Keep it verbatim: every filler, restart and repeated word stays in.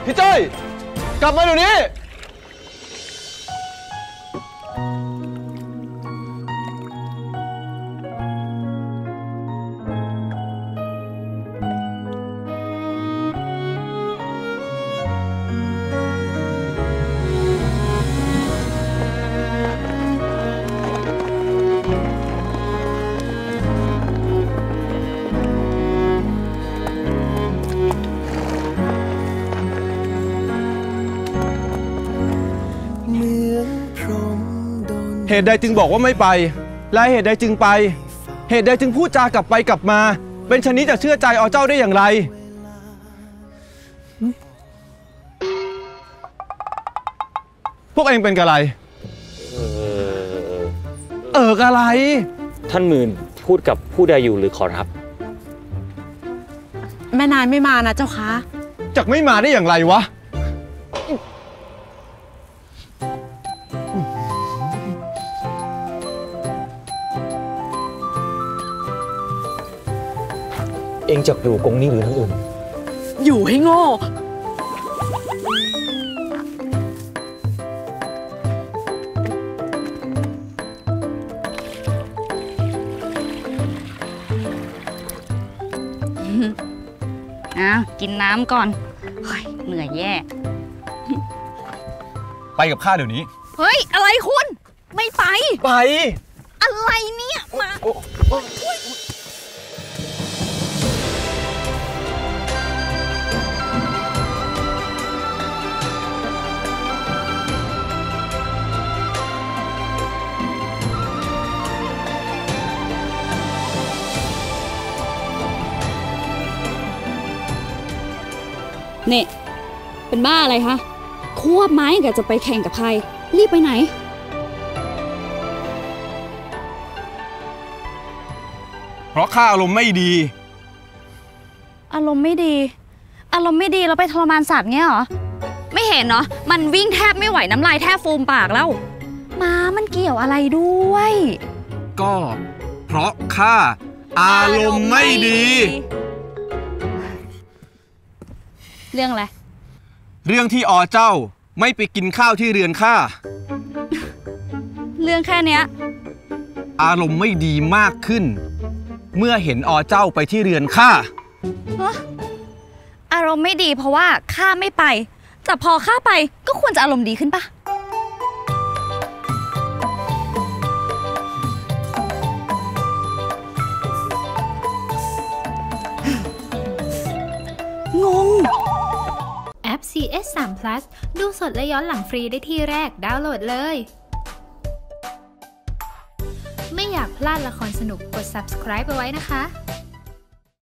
พี่จ้อยกลับมาเดี๋ยวนี้เหตุใดจึงบอกว่าไม่ไปและเหตุใดจึงไปเหตุใดจึงพูดจากลับไปกลับมาเป็นชนิดจะเชื่อใจอเจ้าได้อย่างไรพวกเองเป็นอะไรเอออะไรท่านหมื่นพูดกับผู้ใดอยู่หรือขอรับแม่นายไม่มานะเจ้าคะจักไม่มาได้อย่างไรวะเองจะอยู่กงนี้หรือทั้งอื่นอยู่ให้โง่อ่ะกินน้ำก่อนเหนื่อยแย่ไปกับข้าเดี๋ยวนี้เฮ้ยอะไรคุณไม่ไปไปอะไรเนี่ยมาเนี่ยเป็นบ้าอะไรคะควบไม้กับจะไปแข่งกับใครรีบไปไหนเพราะข้าอารมณ์ไม่ดีอารมณ์ไม่ดีอารมณ์ไม่ดีเราไปทรมานสัตว์เงี้ยเหรอไม่เห็นเนาะมันวิ่งแทบไม่ไหวน้ำลายแทบฟูมปากแล้วม้ามันเกี่ยวอะไรด้วยก็เพราะข้าอารมณ์ไม่ดีเรื่องอะไรเรื่องที่อเจ้าไม่ไปกินข้าวที่เรือนข้าเรื่องแค่เนี้ยอารมณ์ไม่ดีมากขึ้นเมื่อเห็นอเจ้าไปที่เรือนข้าอารมณ์ไม่ดีเพราะว่าข้าไม่ไปแต่พอข้าไปก็ควรจะอารมณ์ดีขึ้นปะงงแอป ซี เอส สาม พลัส ดูสดและย้อนหลังฟรีได้ที่แรกดาวน์โหลดเลยไม่อยากพลาดละครสนุกกด ซับสไครบ์ เอาไว้นะคะ